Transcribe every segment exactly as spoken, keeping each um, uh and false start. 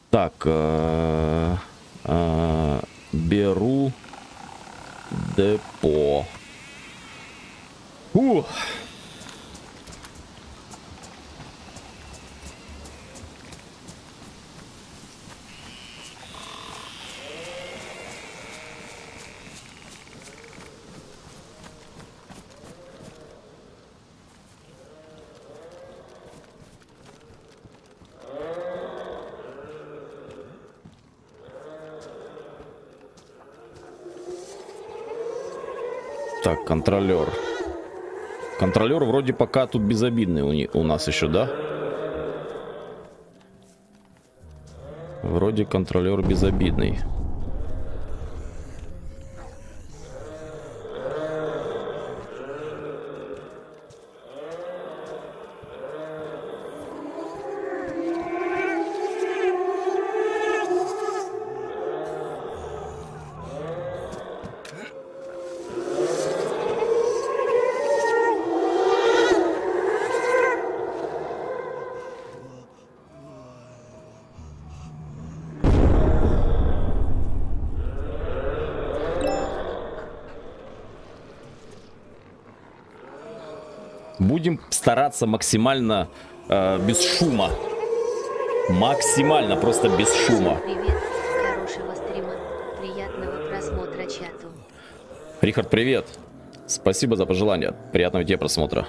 Так, э, э, беру депо. Ух. Так, контролер. Контролер вроде пока тут безобидный у, не, у нас еще, да? Вроде контролер безобидный. Будем стараться максимально э, без шума. Максимально, просто без шума. Привет, хорошего стрима, приятного просмотра чату. Рихард, привет. Спасибо за пожелание. Приятного тебе просмотра.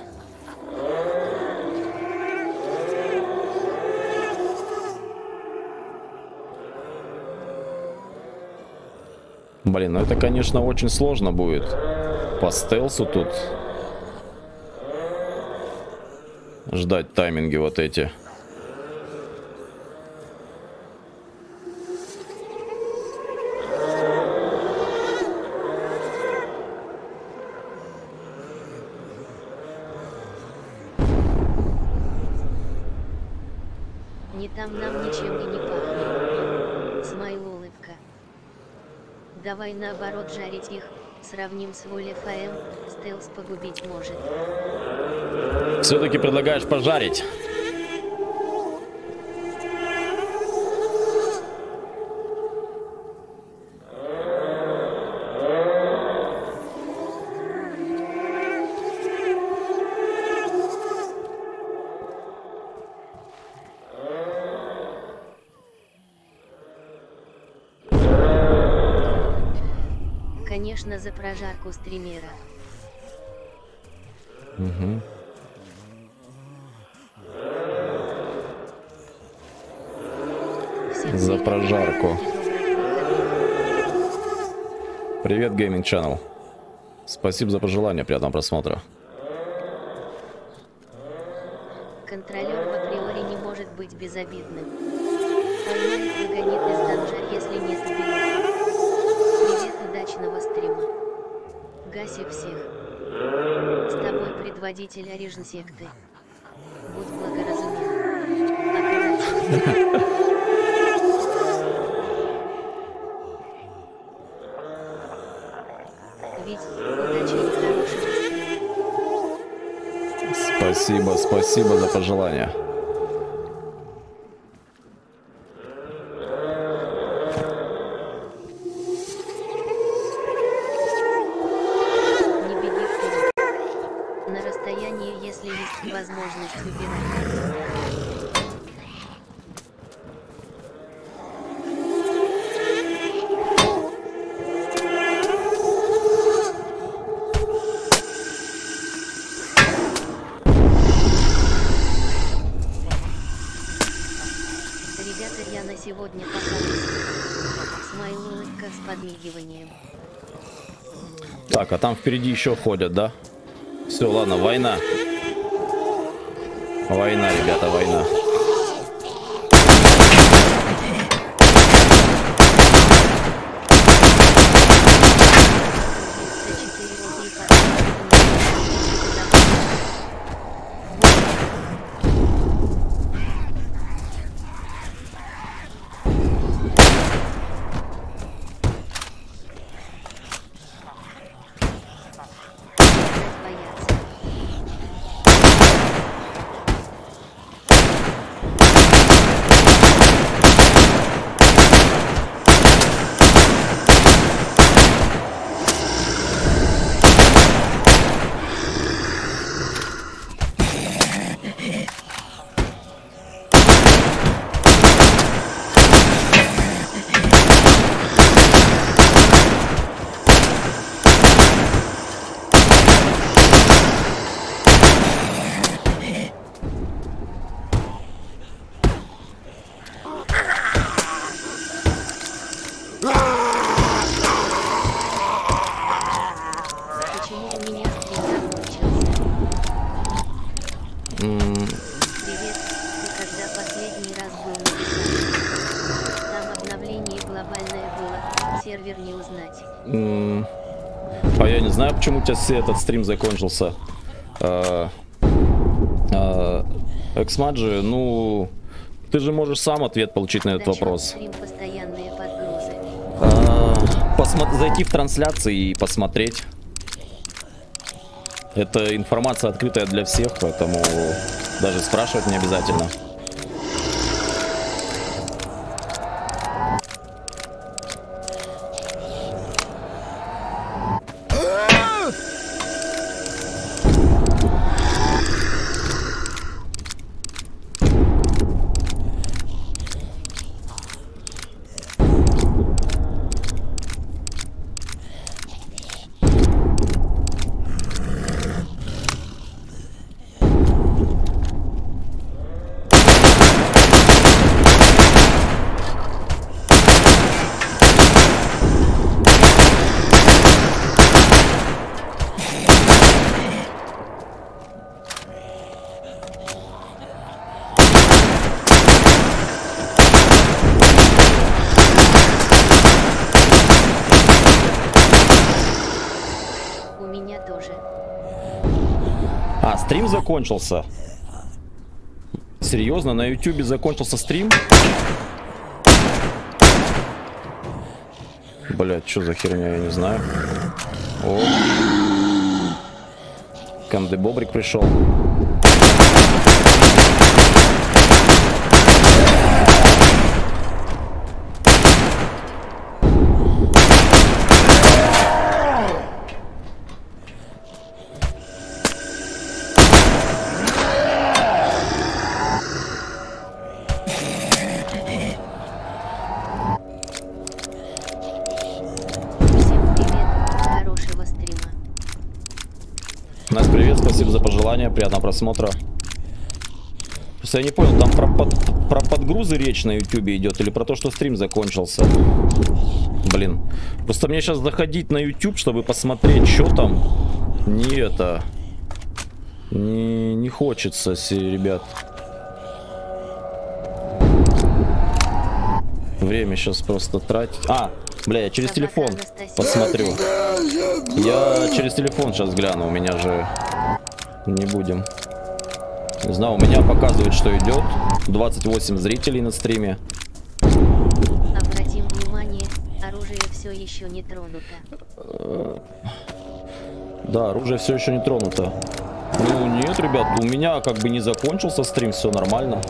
Блин, ну это, конечно, очень сложно будет. По стелсу тут ждать тайминги вот эти. Не там нам ничем и не пахнет. Смайл улыбка. Давай наоборот жарить их, сравним с Воль эф эм, стелс погубить может. Все-таки предлагаешь пожарить? Конечно, за прожарку стримера. Угу. За прожарку. Привет, Gaming Channel. Спасибо за пожелание, приятного просмотра. Контролер в априори не может быть безобидным. Поймает, выгонит из данжа, если не соберется. Привет, удачного стрима. Гаси всех. С тобой предводитель Орижн секты. Будь благоразумен. Аккуратнее. Ведь удачи и хорошего стрима. Спасибо, спасибо за пожелание. Не беги вперед. На расстоянии, если есть возможность, убирай. Ребята, я на сегодня пока. Смайл улыбка с подмигиванием. Так, а там впереди еще ходят, да? Все, ладно, война. Война, ребята, война. Почему у меня стрим закончился? М, Привет, ты когда последний раз был на Бетане? Там обновление глобальное было, сервер не узнать. м. А я не знаю, почему у тебя с- этот стрим закончился. А, а, Эксмаджи, ну, ты же можешь сам ответ получить на этот Зачем вопрос. стрим постоянные подгрузы? А, посмо- зайти в трансляции и посмотреть. Это информация открытая для всех, поэтому даже спрашивать не обязательно. У меня тоже. А, стрим закончился? Серьезно, на ютубе закончился стрим? Блять, что за херня, я не знаю. О. Камде Бобрик пришел. Всем привет, хорошего стрима. Настя, привет, спасибо за пожелания, приятного просмотра. Просто я не понял, там про, под, про подгрузы речь на ютубе идет или про то, что стрим закончился? Блин, просто мне сейчас заходить на ютуб, чтобы посмотреть, что там, не это, не, не хочется, ребят. Время сейчас просто тратить. А, бля, я через телефон посмотрю. Я через телефон сейчас гляну, у меня же не будем. Не знаю, у меня показывает, что идет двадцать восемь зрителей на стриме. Обратим внимание, оружие все еще не тронуто. Да, оружие все еще не тронуто. Ну нет, ребят, у меня как бы не закончился стрим, все нормально.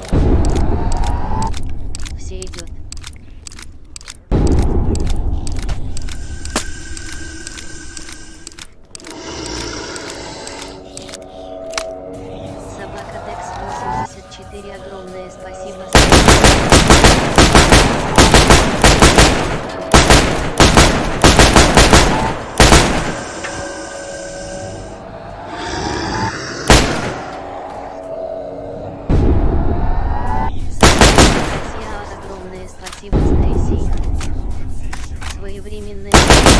Все идет. Собака Текс восемьдесят четыре, огромное спасибо. Огромное спасибо, Стейси. Своевременное.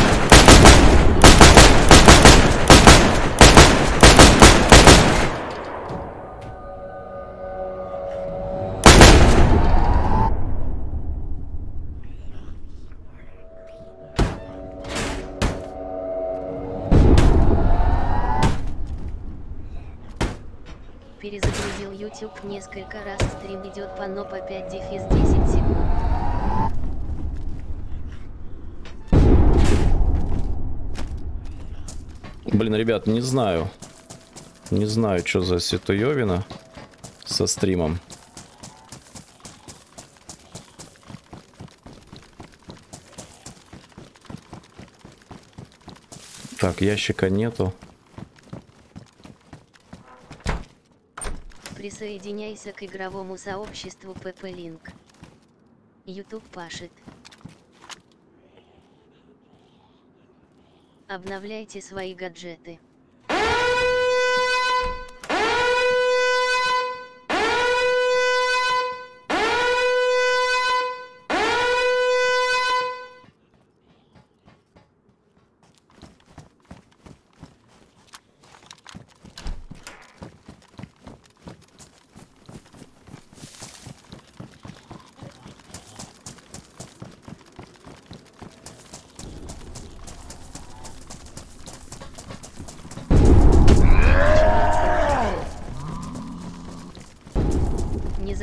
Перезагрузил YouTube несколько раз, стрим идет по но по пять дефис десять секунд. Блин, ребят, не знаю. Не знаю, что за ситуевина со стримом. Так, ящика нету. Присоединяйся к игровому сообществу пэ пэ Link. YouTube пашет. Обновляйте свои гаджеты.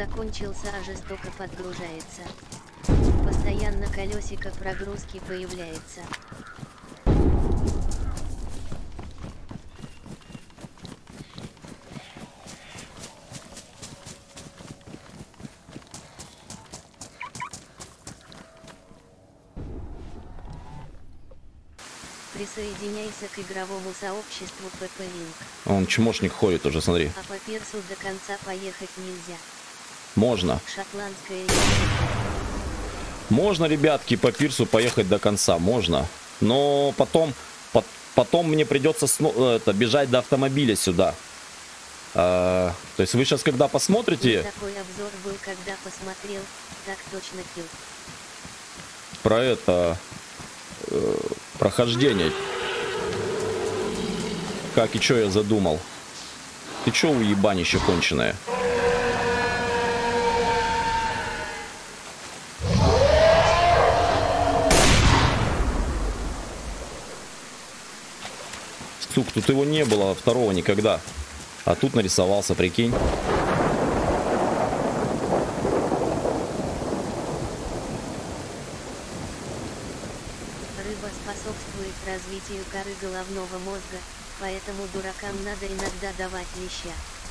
закончился, а жестоко подгружается. Постоянно колесико прогрузки появляется. Присоединяйся к игровому сообществу пэ пэ Link. Он чмошник ходит уже, смотри. А по пирсу до конца поехать нельзя. Можно. Шотландская Можно, ребятки, по пирсу поехать до конца, можно. Но потом, по, потом мне придется сно, это, бежать до автомобиля сюда. А, то есть вы сейчас, когда посмотрите... Такой обзор был, когда посмотрел, так точно килл. Про это... Э, прохождение. Как и что я задумал. Ты чё, уебанище конченое? Сук, тут его не было, второго никогда. А тут нарисовался, прикинь. Рыба способствует развитию коры головного мозга, поэтому дуракам надо иногда давать леща.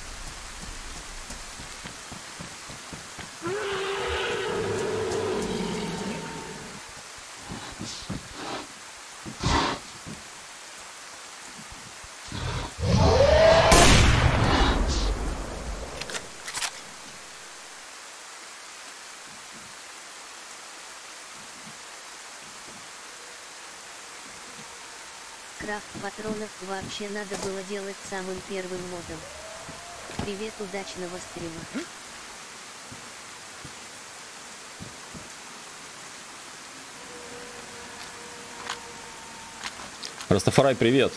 Крафт патронов вообще надо было делать самым первым модом. Привет, удачного стрима. Растафарай, привет.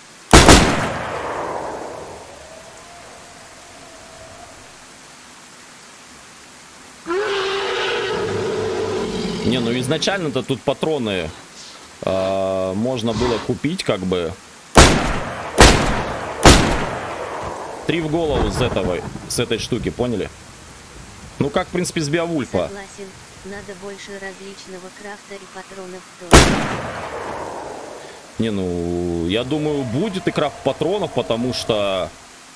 Не, ну изначально-то тут патроны э, можно было купить, как бы. Три в голову с этого, с этой штуки, поняли? Ну как, в принципе, с Беовульфа. Согласен, надо больше различного крафта и патронов тоже. Не, ну, я думаю, будет и крафт патронов, потому что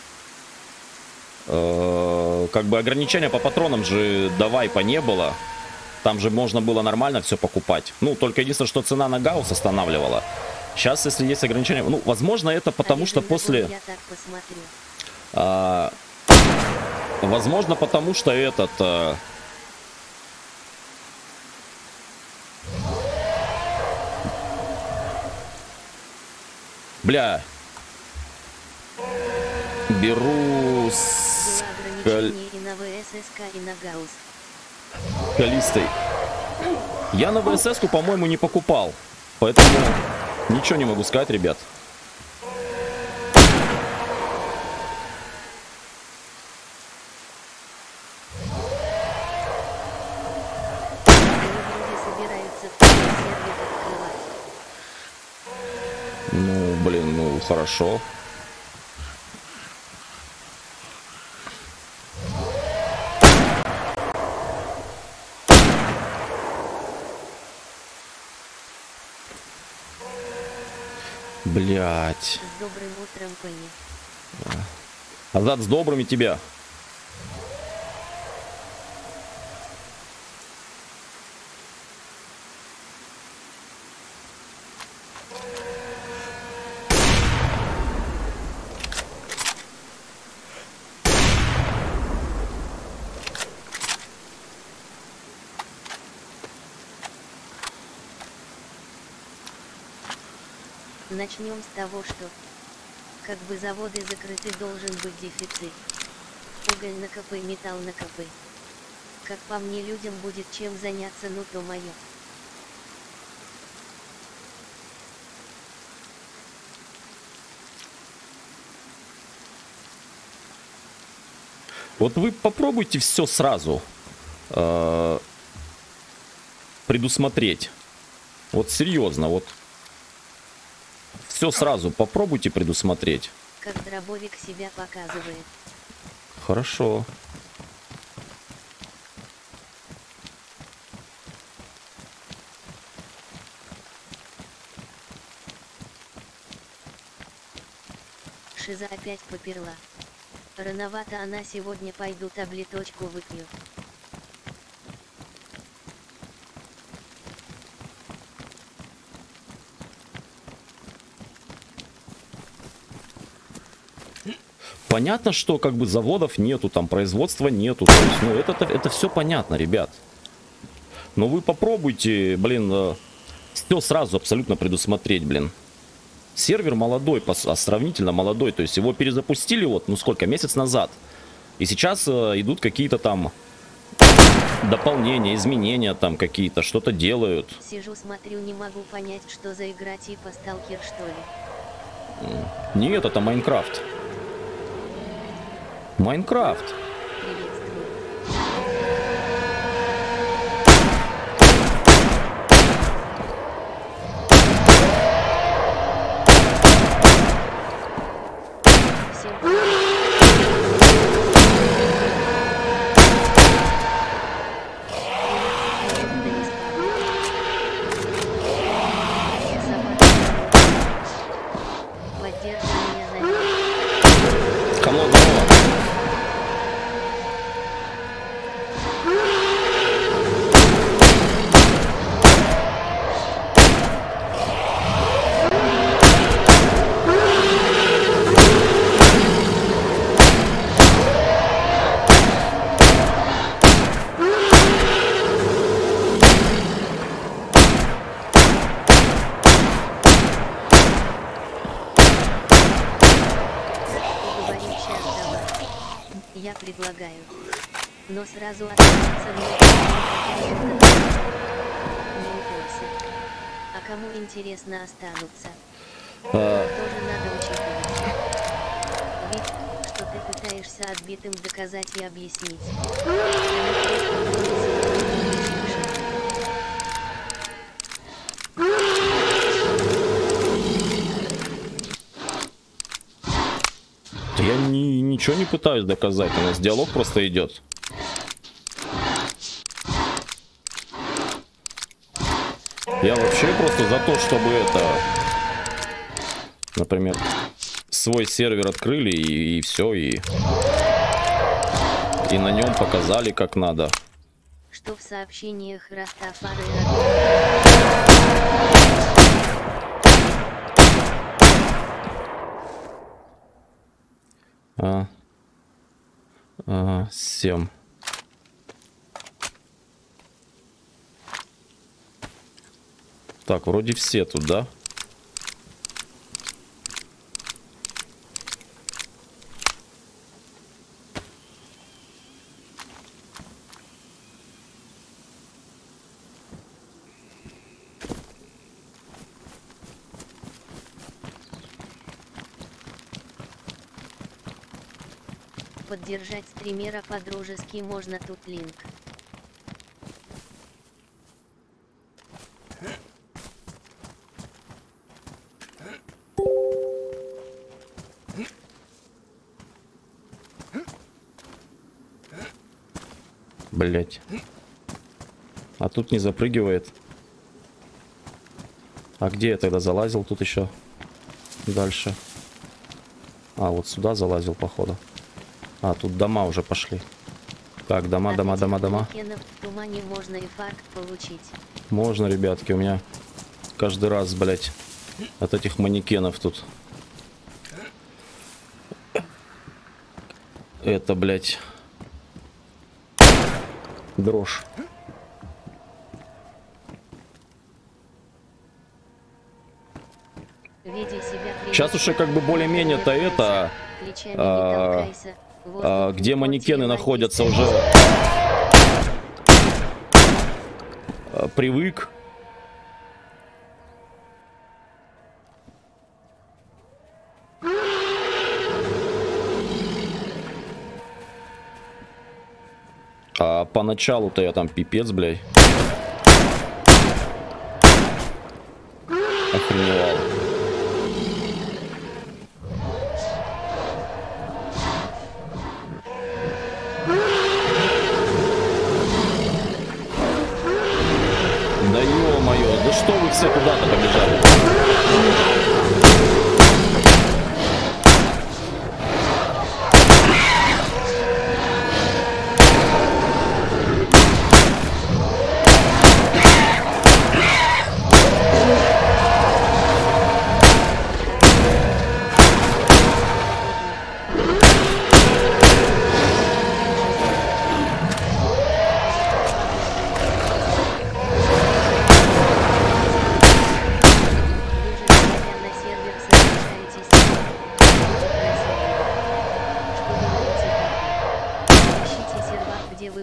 э, как бы ограничения по патронам же до вайпа не было. Там же можно было нормально все покупать. Ну, только единственное, что цена на гаусс останавливала. Сейчас, если есть ограничения... Ну, возможно, это потому, а что после... Я так посмотрю. А, возможно, потому что этот... А... Бля. Беру... С... Было ограничение и на ВССК, и на гаусс. Калистой. Я на ВСС-ку, по-моему, не покупал. Поэтому ничего не могу сказать, ребят. Ну, блин, ну, хорошо. Блять. С добрым утром, Пенни. Азат, с добрыми тебя. Начнем с того, что как бы заводы закрыты, должен быть дефицит. Уголь накопай, металл накопай. Как по мне, людям будет чем заняться, ну то мое. Вот вы попробуйте все сразу э, предусмотреть. Вот серьезно, вот. Все сразу попробуйте предусмотреть. Как дробовик себя показывает. Хорошо. Шиза опять поперла. Рановато она сегодня, пойду таблеточку выпью. Понятно, что как бы заводов нету, там производства нету. То есть, ну, это, это все понятно, ребят. Но вы попробуйте, блин, все сразу абсолютно предусмотреть, блин. Сервер молодой, а сравнительно молодой. То есть его перезапустили вот, ну сколько, месяц назад. И сейчас э, идут какие-то там дополнения, изменения там какие-то, что-то делают. Сижу, смотрю, не могу понять, что за игра типа Сталкер, что ли. Нет, это Майнкрафт. Майнкрафт. Приветствую. Всем привет. Поддержи меня за ним. Кому здорово? Поговорим щас, давай. Я предлагаю. Но сразу останется много. Не упорься. А кому интересно останутся? А, Тоже надо учитывать. Ведь, что ты пытаешься отбитым доказать и объяснить. я ни, ничего не пытаюсь доказать, у нас диалог просто идет. Я вообще просто за то, чтобы это, например, свой сервер открыли и, и все, и, и на нем показали как надо. Что в сообщениях Растафары А, а, семь. Так, вроде все тут, да? поддержать стримера по-дружески можно, тут линк. Блять. А тут не запрыгивает. А где я тогда залазил тут еще? Дальше. А, вот сюда залазил, походу. А, тут дома уже пошли. Так, дома, дома, дома, дома. В тумане можно инфаркт получить. Можно, ребятки, у меня каждый раз, блять, от этих манекенов тут. Это, блять, дрожь. Сейчас уже как бы более-менее-то это, а, а, где манекены находятся, уже а, привык. А поначалу-то я там пипец, блядь. Охреневал. Да ё-моё, да что вы все куда-то побежали?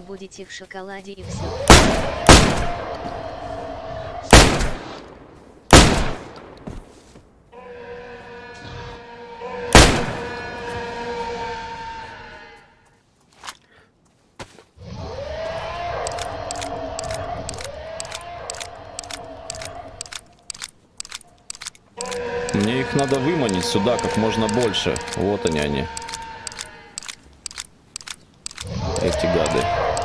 будете в шоколаде и все. Мне их надо выманить сюда как можно больше. Вот они они. Эти гады.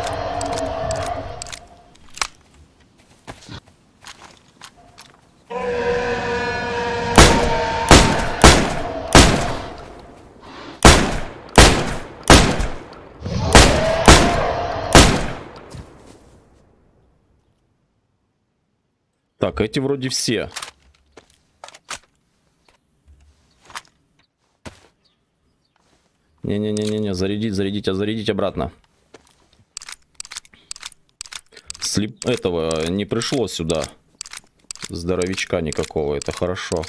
Так, эти вроде все. Не-не-не-не-не, зарядить, зарядить, а зарядить обратно. Слеп... Этого не пришло сюда. Здоровичка никакого, это хорошо.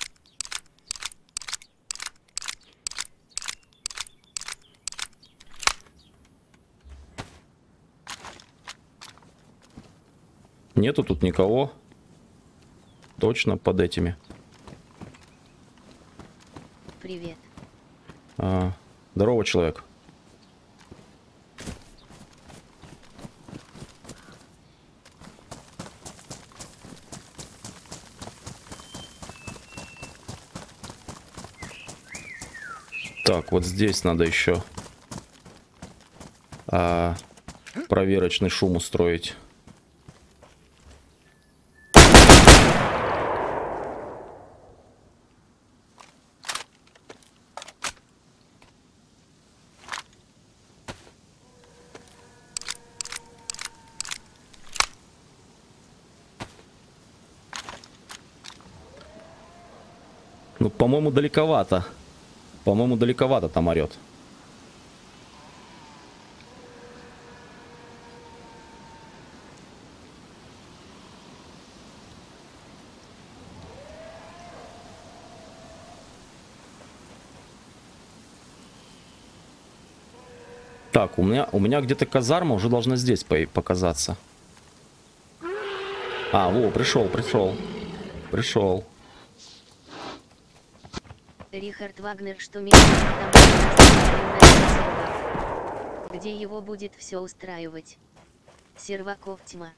Нету тут никого. Точно под этими. Привет. А, здорово, человек. Так, вот здесь надо еще а, проверочный шум устроить. Ну, по-моему, далековато. По-моему, далековато там орет. Так, у меня, у меня где-то казарма уже должна здесь по показаться. А, во, пришел, пришел. Пришел. Рихард Вагнер, что меня там, где его будет все устраивать. Серваков тьма.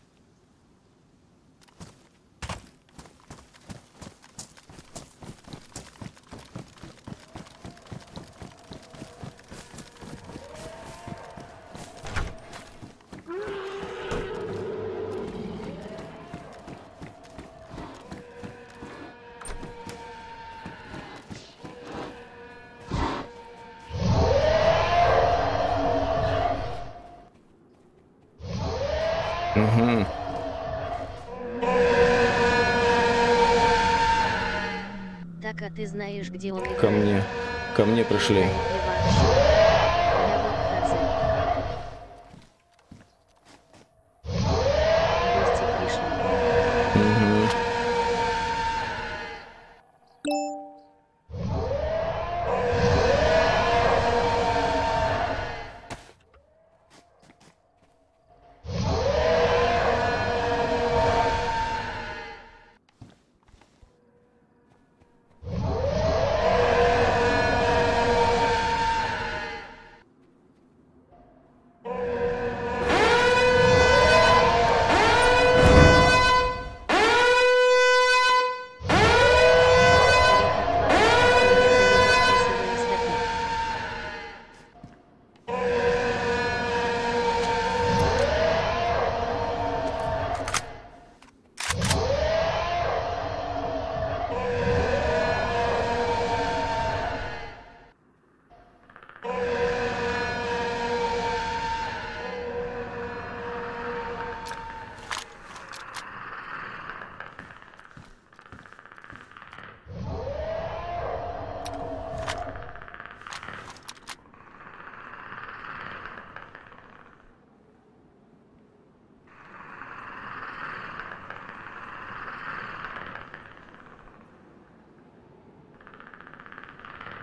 Угу. Так, а ты знаешь, где он? Ко мне. Ко мне пришли.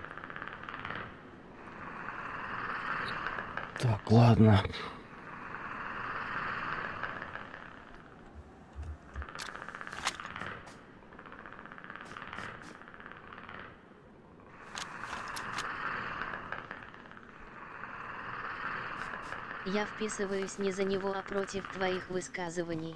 Так, ладно. Я вписываюсь не за него, а против твоих высказываний.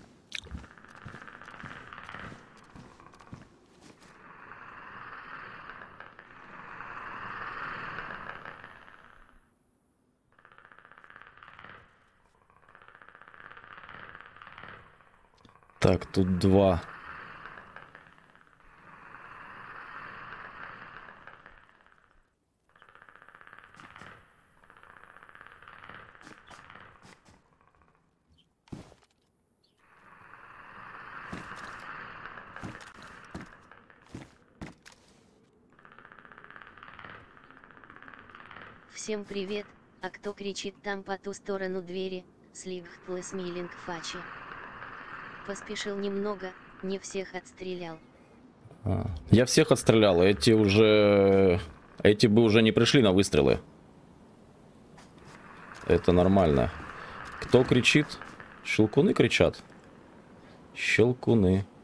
Так, тут два. Всем привет, а кто кричит там по ту сторону двери, Слигхтлес Милинг Фачи. Поспешил немного, не всех отстрелял. А, я всех отстрелял, эти уже... Эти бы уже не пришли на выстрелы. Это нормально. Кто кричит? Щелкуны кричат? Щелкуны.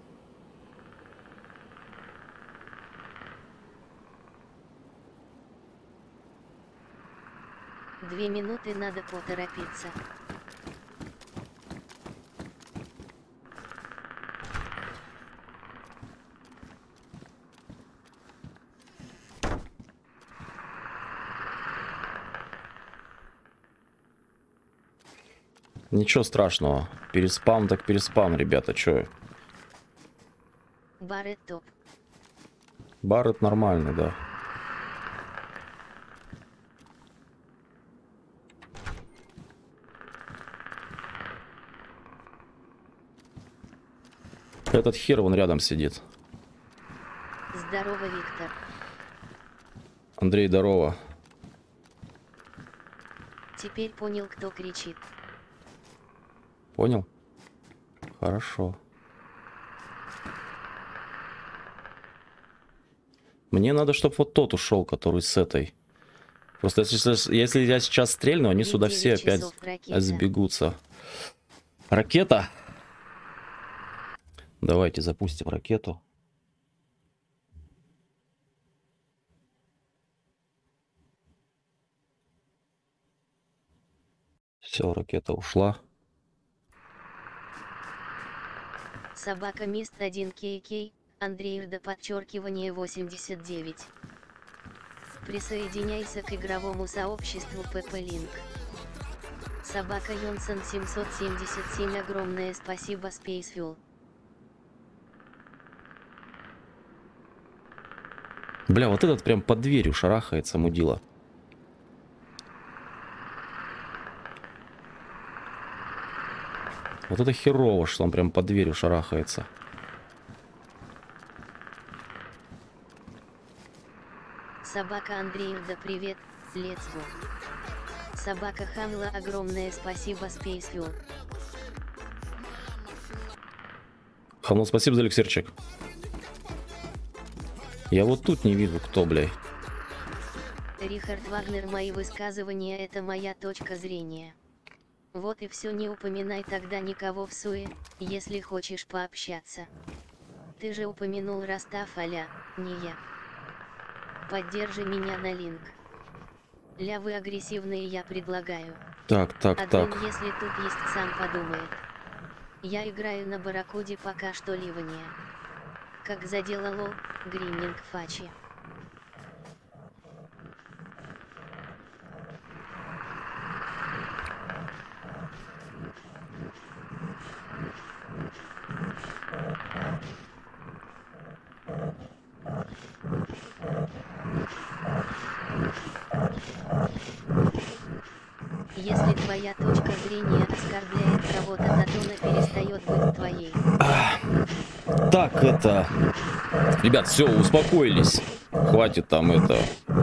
Две минуты, надо поторопиться. Ничего страшного. Переспам так переспам, ребята, чё? Барет топ. Барет нормальный, да. Этот хер вон рядом сидит. Здорово, Виктор. Андрей, здорово. Теперь понял, кто кричит. Понял? Хорошо. Мне надо, чтобы вот тот ушел, который с этой. Просто если, если я сейчас стрельну, они сюда все опять ракета. сбегутся. Ракета? Давайте запустим ракету. Все, ракета ушла. Собака Мист один кей кей, Андрей до подчеркивания восемьдесят девять. Присоединяйся к игровому сообществу пп-линк. Собака Йонсон семьсот семьдесят семь, огромное спасибо, Spacefuel. Бля, вот этот прям под дверью шарахается, мудила. Вот это херово, что он прям под дверью шарахается. Собака Андреевда, привет, let's go. Собака Хамла, огромное спасибо, Spacefuel. Хамла, спасибо за эликсирчик. Я вот тут не вижу, кто, блядь. Рихард Вагнер, мои высказывания — это моя точка зрения. Вот и все, не упоминай тогда никого в суе, если хочешь пообщаться. Ты же упомянул Растаф, аля, не я. Поддержи меня на линк. Ля, вы агрессивные, я предлагаю. Так, так, Админ, так. если тут есть, сам подумает. Я играю на Барракуде, пока что ливания. Как задела лол, Гримнинг Фачи. Если твоя точка зрения оскорбляет кого-то, то она перестает быть твоей. Так, это... Ребят, все, успокоились. Хватит там это...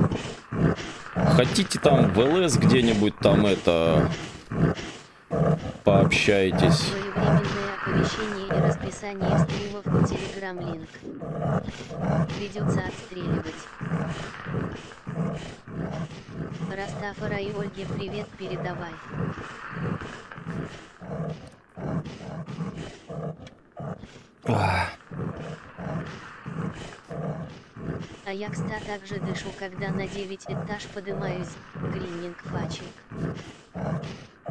Хотите там в ЛС где-нибудь там это... Пообщайтесь. Своевременное оповещение и расписание стримов в Telegram-линк. Придется отстреливать. Растафара и Ольге привет передавай. Ах. А я, кстати, также дышу, когда на девять этаж подымаюсь, Гриннинг Фачик.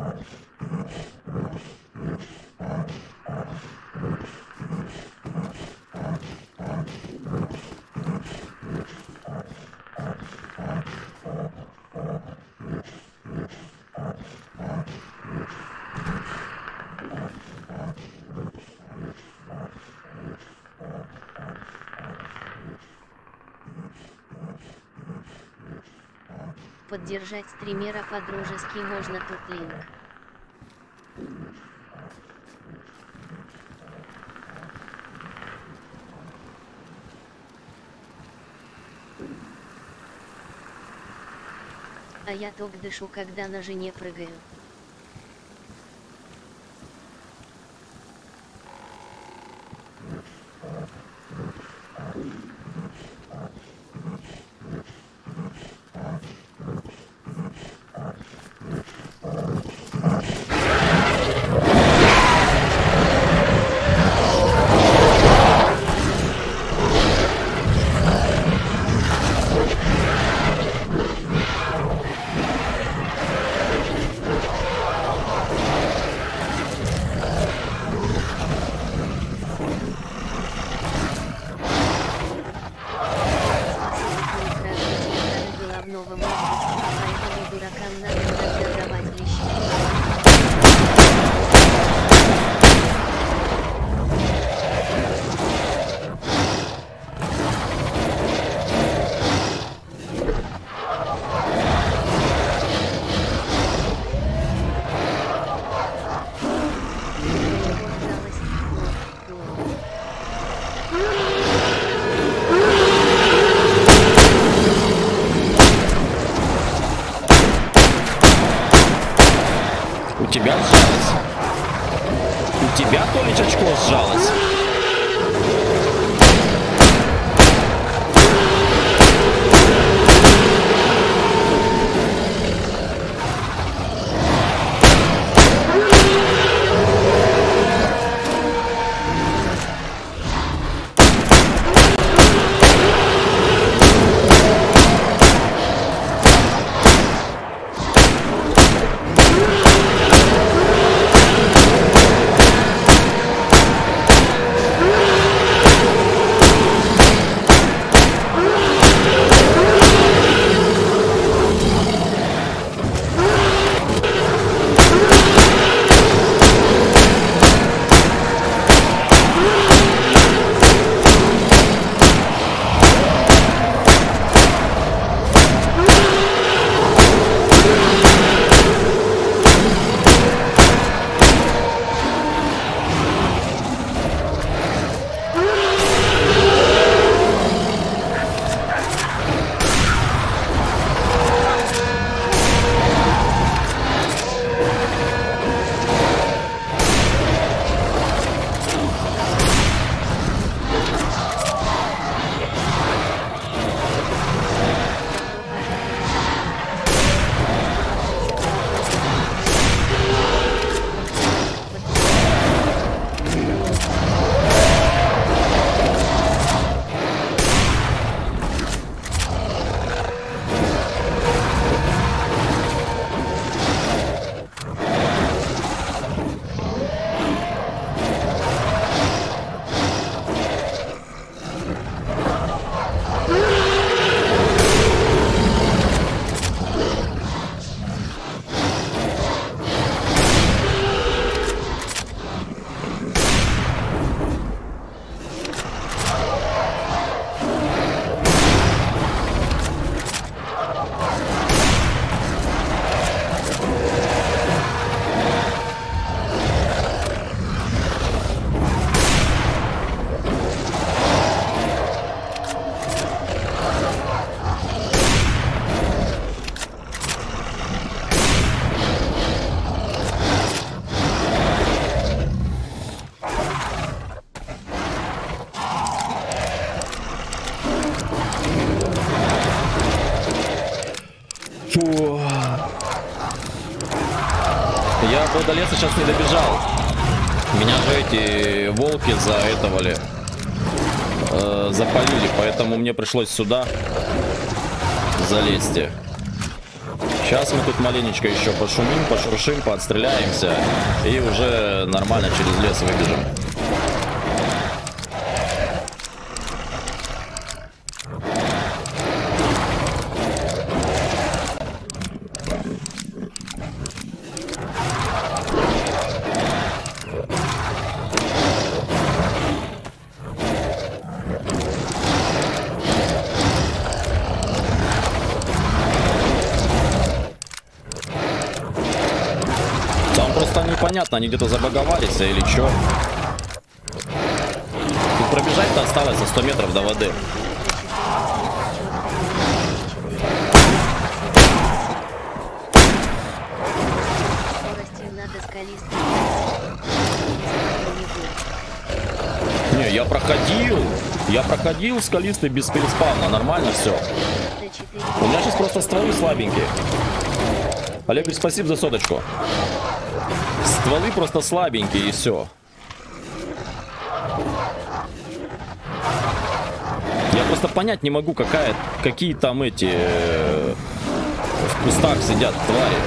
поддержать стримера по-дружески, можно тут линк. А я ток дышу, когда на жене прыгаю. У тебя сжалось. У тебя, Толич, очко сжалось. Фу. Я бы до леса сейчас не добежал. Меня же эти волки за этого ли э, запалили, поэтому мне пришлось сюда залезть. Сейчас мы тут маленечко еще пошумим, пошуршим, поотстреляемся и уже нормально через лес выбежим. непонятно, они где-то забаговались или что. Тут пробежать-то осталось за сто метров до воды. Не, я проходил. Я проходил скалистый без переспавна. Нормально все. У меня сейчас просто стволы слабенькие. Олег, спасибо за соточку. Стволы просто слабенькие и все. Я просто понять не могу, какая, какие там эти э, в кустах сидят твари.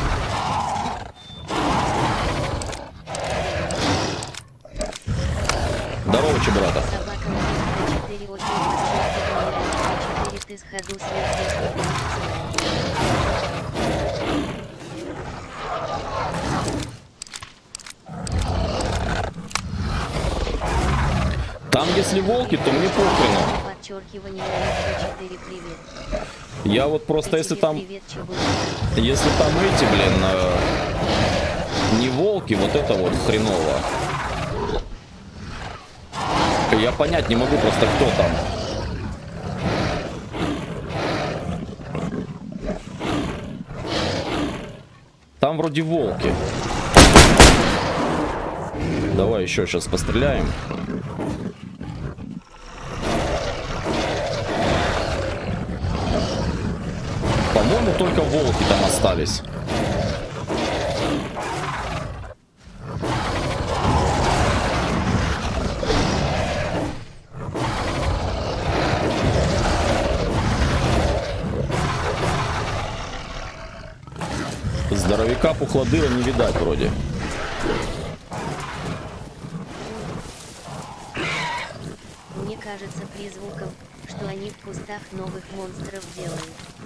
Здорово, чебурата. Там, если волки, то мне похрену. Я вот просто, если там... Если там эти, блин, э, не волки, вот это вот хреново. Я понять не могу просто, кто там. Там вроде волки. Давай еще сейчас постреляем. По-моему, только волки там остались. Здоровяка пухлодыра не видать вроде. Мне кажется призвуком, что они в кустах новых монстров делают.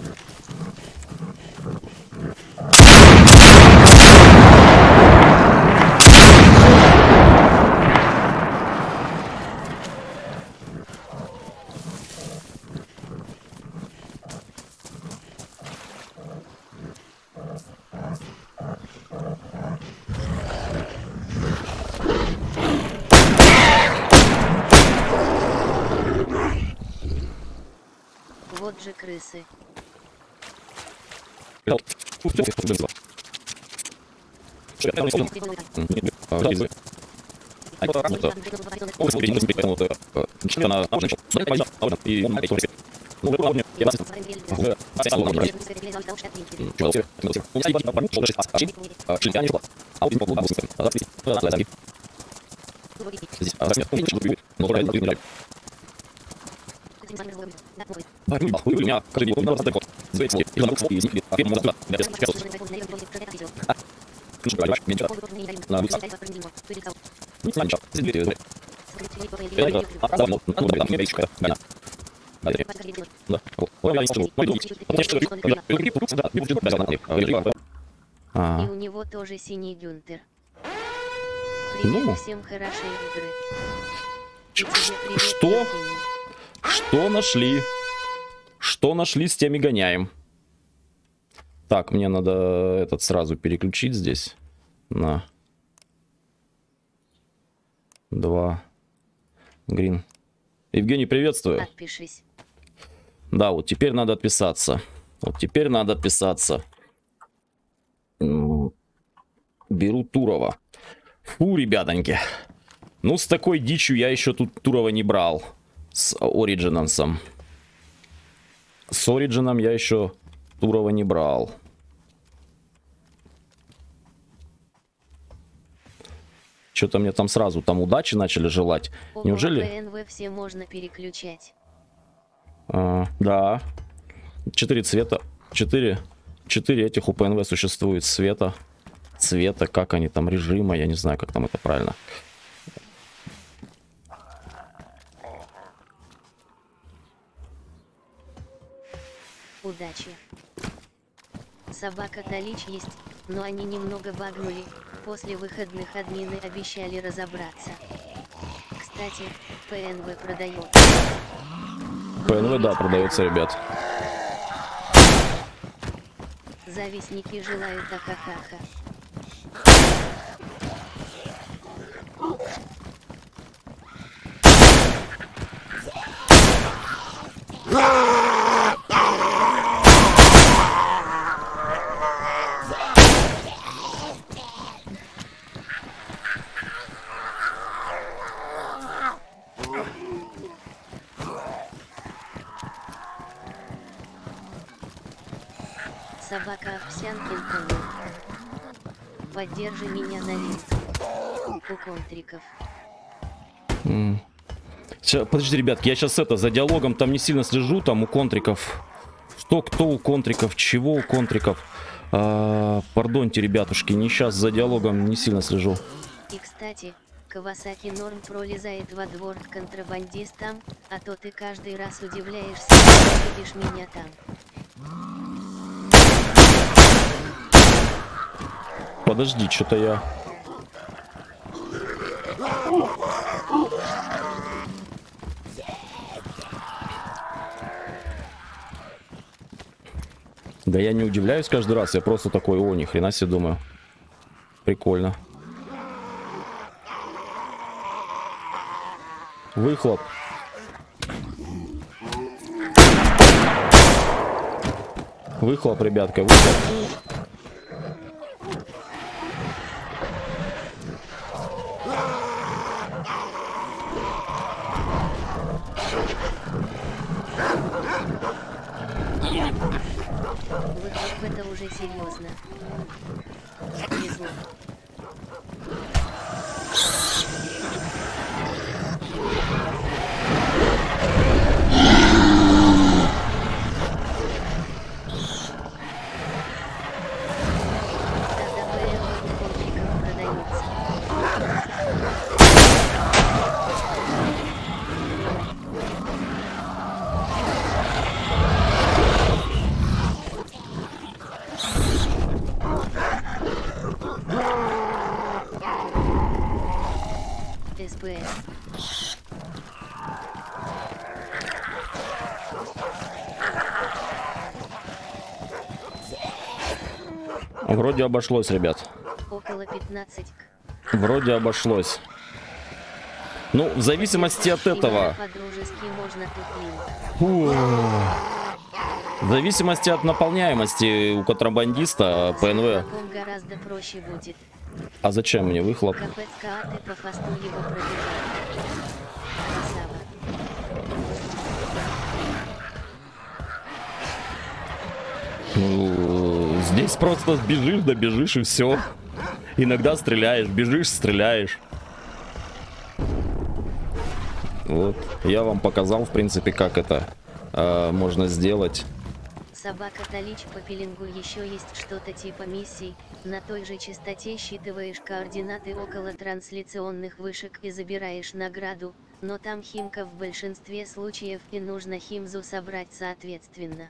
Вот же крысы. А. И у него тоже синий Гюнтер. Привет, Ну. всем хорошей игры. Ч- И тебе привет, Что? Евгений. Что нашли? Что нашли, с теми гоняем. Так, мне надо этот сразу переключить здесь. На. Два. Грин. Евгений, приветствую. Отпишись. Да, вот теперь надо отписаться. Вот теперь надо отписаться. М, Беру Турова. Фу, ребятоньки. Ну, с такой дичью я еще тут Турова не брал. С Ориджинансом. С Ориджином я еще Турова не брал. Что-то мне там сразу там удачи начали желать. Ого, Неужели? ПНВ все можно переключать. А, да. Четыре цвета. Четыре. Четыре этих у ПНВ существует. Цвета. Цвета. Как они там? Режима. Я не знаю, как там это правильно. Удачи. Собака Талич есть, но они немного багнули. После выходных админы обещали разобраться. Кстати, ПНВ продает. ПНВ, да, продается, ребят. Завистники желают ахахаха. Собака Овсянкин помнит. Поддержи меня на лист. У контриков. Mm. Сейчас, подожди, ребятки, я сейчас это, за диалогом там не сильно слежу, там у контриков. Что, кто у контриков, чего у контриков. А, пардоньте, ребятушки, не сейчас за диалогом не сильно слежу. И, кстати, Кавасаки Норм пролезает во двор к контрабандистам, а то ты каждый раз удивляешься, что видишь меня там. Подожди, что-то я... Да я не удивляюсь каждый раз, я просто такой, о, ни хрена себе думаю. Прикольно. Выхлоп. Выхлоп, ребятка, выхлоп. Выхлоп, это уже серьезно. Везло. СПС. Вроде обошлось, ребят. Около пятнадцати. Вроде обошлось. Ну, в зависимости от этого. Фу. В зависимости от наполняемости у контрабандиста ПНВ. Гораздо проще будет. А зачем мне выхлоп? Ну, здесь просто бежишь, да бежишь и все. Иногда стреляешь, бежишь, стреляешь. Вот, я вам показал, в принципе, как это э, можно сделать. Собака Талич по пилингу еще есть что-то типа миссий. На той же частоте считываешь координаты около трансляционных вышек и забираешь награду, но там химка в большинстве случаев и нужно химзу собрать соответственно.